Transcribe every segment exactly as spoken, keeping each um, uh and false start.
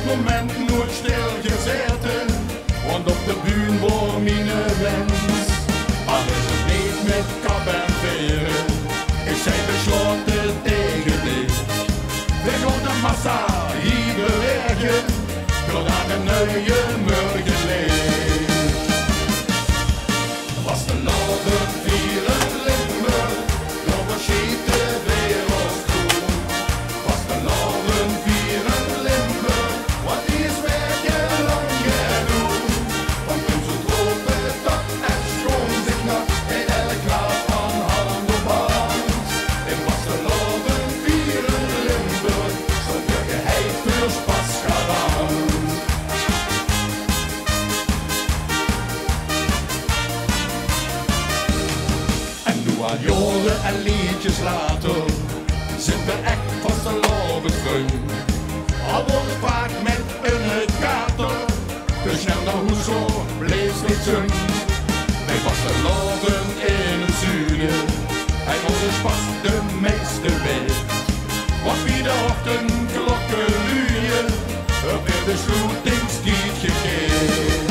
moment nooit stilgezeten, want op de buurt voor mijn wens. Alles leeft met kap en veren, ik zei besloten tegen dit. We gaan de massa hier bewegen, doordat de nieuwe morgen leeft. Vasteloavend Vierend Limburg, door verschiete wereld toe. Vasteloavend Vierend Limburg, wat is werken lang genoeg. Van kunst tot rope tot en schoon zich nog in elk klaar van hand op hand. In Vasteloavend Vierend Limburg, zo'n burgerheid voor spas gedaan. Al jaren en liedjes later zijn we echt vastelovend vreugd. Al wordt het vaak met een kater, te snel naar hoe zo bleef niet zin. Wij vastelovend in het zuiden, en ons pas de meeste weet. Wat wie de ochtendklokken luien, er weer de sluitingstijd gegeven.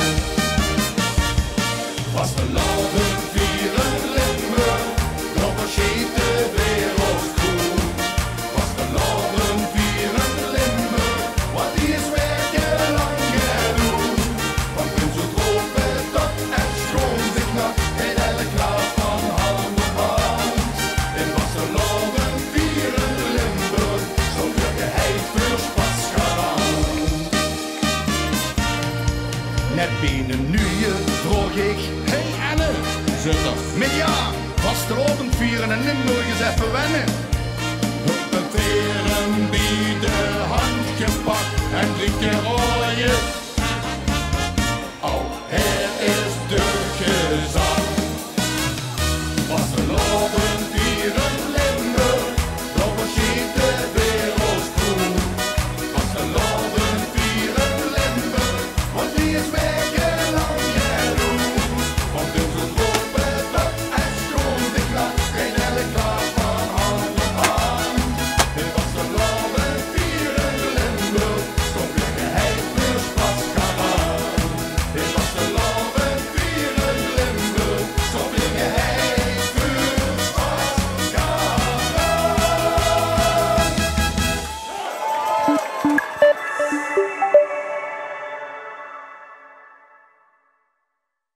Vastelovend Vierend Limburg, door verschiete wereld toe. Vasteloavend Vierend Limburg, wat is werken lang genoeg. Van kunst tot rope tot en schoon zich nog in elk klaar van hand op hand. In Vasteloavend Vierend Limburg, zo'n burgerheid voor spas gedaan. Net binnen nu je vroeg ik, hey Anne, zit er met ja? Vasteloavend vieren in Limburg is even wennen. Op de veren bij de hand gepakt en drie keer rooien.